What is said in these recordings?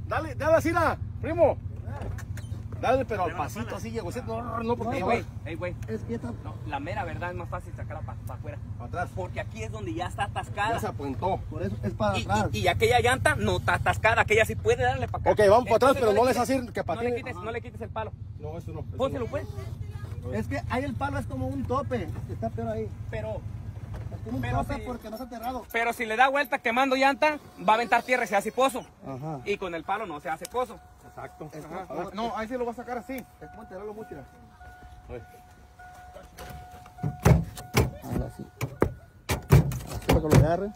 Dale, dale así, primo. Dale, pero al pasito así, llegó. No, porque güey, Es que esta... no, la mera verdad es más fácil sacarla para afuera. Para atrás. Porque aquí es donde ya está Ya atascada. se apuntó. Por eso es para Y, atrás. y aquella llanta no está atascada, aquella sí puede darle para acá. Ok, vamos para atrás, Entonces, pero no les quites- así que patine. no le quites el palo. No, eso no. Pónselo, pues. Es que ahí el palo es como un tope. Está peor ahí. Pero, Es como un Pero tope sí. porque no está aterrado. pero si le da vuelta quemando llanta, va a aventar tierra y se hace pozo. Ajá. Y con el palo no se hace pozo. Exacto. Ajá. No, ahí sí lo va a sacar así. Es como enterrarlo mucho. Mira. Ahora sí. Así para que lo agarre.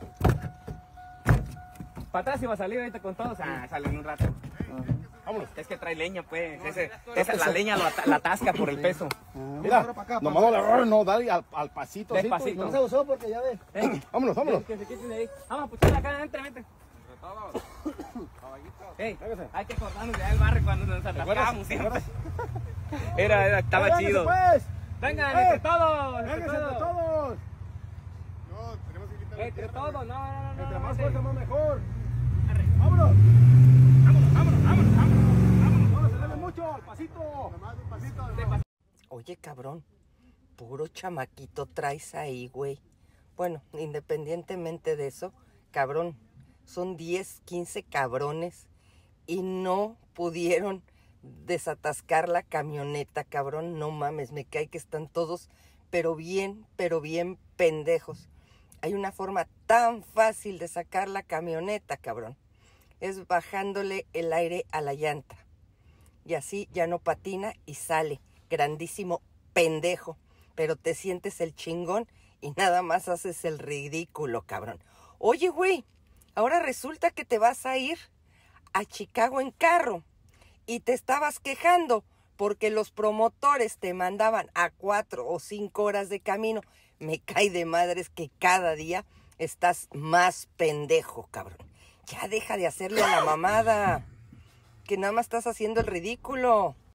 Para atrás iba a salir ahorita con todos. Ah, sale en un rato. Vámonos. Es que trae leña, pues. La leña la atasca por el peso. Mira, nomás no le agarres, no, dale al pasito. así, Despacito. pues, No se usó porque ya ves. Vámonos, vámonos. Que se quiten de ahí. Vamos a puchar acá, vente. Ey, Véngase. hay que cortarnos de ahí el barrio cuando nos atascamos siempre. Estaba Vénganse, chido. pues. Vengan, entre todos, Vénganse entre todos. Entre todos, no. Entre más vente. fuerza, más mejor. Arre. Vámonos. No se debe mucho, al pasito. Oye, cabrón, puro chamaquito traes ahí, güey. Bueno, independientemente de eso, cabrón, son 10, 15 cabrones y no pudieron desatascar la camioneta, cabrón. No mames, me cae que están todos, pero bien pendejos. Hay una forma tan fácil de sacar la camioneta, cabrón. Es bajándole el aire a la llanta. Y así ya no patina y sale. Grandísimo pendejo. Pero te sientes el chingón y nada más haces el ridículo, cabrón. Oye, güey, ahora resulta que te vas a ir a Chicago en carro. Y te estabas quejando porque los promotores te mandaban a 4 o 5 horas de camino. Me cae de madres que cada día estás más pendejo, cabrón. Ya deja de hacerle a la mamada. Que nada más estás haciendo el ridículo.